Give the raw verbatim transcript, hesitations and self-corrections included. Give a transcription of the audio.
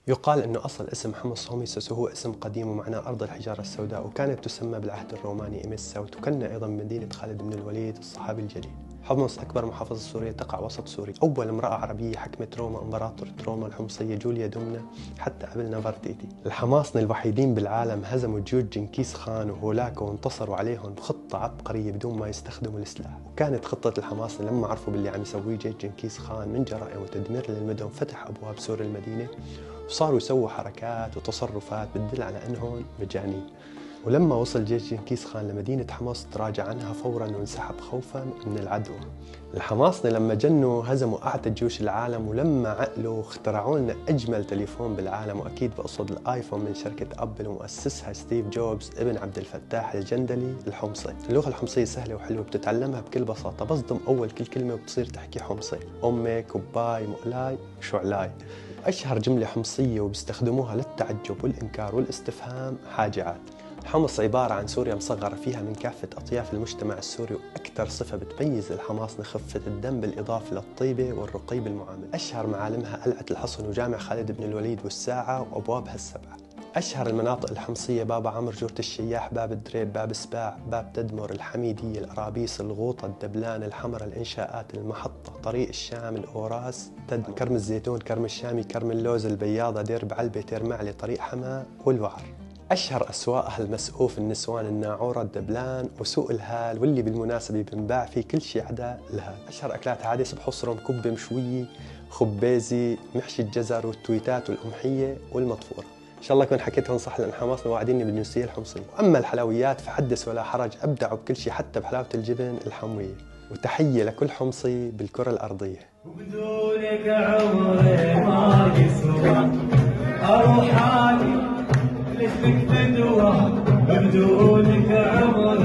يقال أنه أصل اسم حمص هوميسوس هو اسم قديم ومعناه أرض الحجارة السوداء، وكانت تسمى بالعهد الروماني إميسا، وتكنى أيضا من مدينة خالد بن الوليد الصحابي الجليل. حمص أكبر محافظة سورية تقع وسط سوريا. أول امرأة عربية حكمت روما إمبراطورة روما الحمصية جوليا دومنا حتى قبل نفرتيتي. الحماصنة الوحيدين بالعالم هزموا جيوش جنكيز خان وهولاكو وانتصروا عليهم بخطة عبقرية بدون ما يستخدموا السلاح. وكانت خطة الحماصنة لما عرفوا باللي عم يسويه جيش جنكيز خان من جرائم وتدمير للمدن فتح أبواب سور المدينة، وصاروا يسووا حركات وتصرفات بتدل على أنهم مجانين. ولما وصل جيش جنكيز خان لمدينة حمص تراجع عنها فورا وانسحب خوفا من العدوى. الحماصنة لما جنوا هزموا أعتى جيوش العالم، ولما عقلوا اخترعوا لنا أجمل تليفون بالعالم، وأكيد بقصد الآيفون من شركة أبل ومؤسسها ستيف جوبز ابن عبد الفتاح الجندلي الحمصي. اللغة الحمصية سهلة وحلوة بتتعلمها بكل بساطة، بصدم أول كل كلمة وبتصير تحكي حمصي: أمي، كوباي، مقلاي، شعلاي. أشهر جملة حمصية وبيستخدموها للتعجب والإنكار والاستفهام حاجعات. حمص عبارة عن سوريا مصغرة فيها من كافة أطياف المجتمع السوري، وأكثر صفة بتميز الحماصنة خفة الدم بالإضافة للطيبة والرقي بالمعاملة. أشهر معالمها قلعة الحصن وجامع خالد بن الوليد والساعة وأبوابها السبعة. أشهر المناطق الحمصية: باب عمرو، جورة الشياح، باب الدريب، باب سباع، باب تدمر، الحميدية، الأرابيس، الغوطة، الدبلان، الحمرة، الإنشاءات، المحطة، طريق الشام، الأوراس، تدمر، كرم الزيتون، كرم الشامي، كرم اللوز، البياضة، دير بعلبة، تيرمعلي، طريق حما، والوعر. أشهر أسواقها: المسقوف، النسوان، الناعورة، الدبلان، وسوق الهال، واللي بالمناسبة بنباع فيه كل شيء عدا الهال. أشهر أكلات عادس بحصرهم: كبة مشوية، خبيزي، محشي الجزر، والتويتات، والقمحية، والمطفورة. إن شاء الله كنت حكيتهم صح، لأن حماصنا واعديني بالنسية الحمصية. وأما الحلويات فحدث ولا حرج، أبدعوا بكل شيء حتى بحلاوة الجبن الحموية. وتحية لكل حمصي بالكرة الأرضية. وبدونك عمري ما يسوى أروح لك بدونك عمري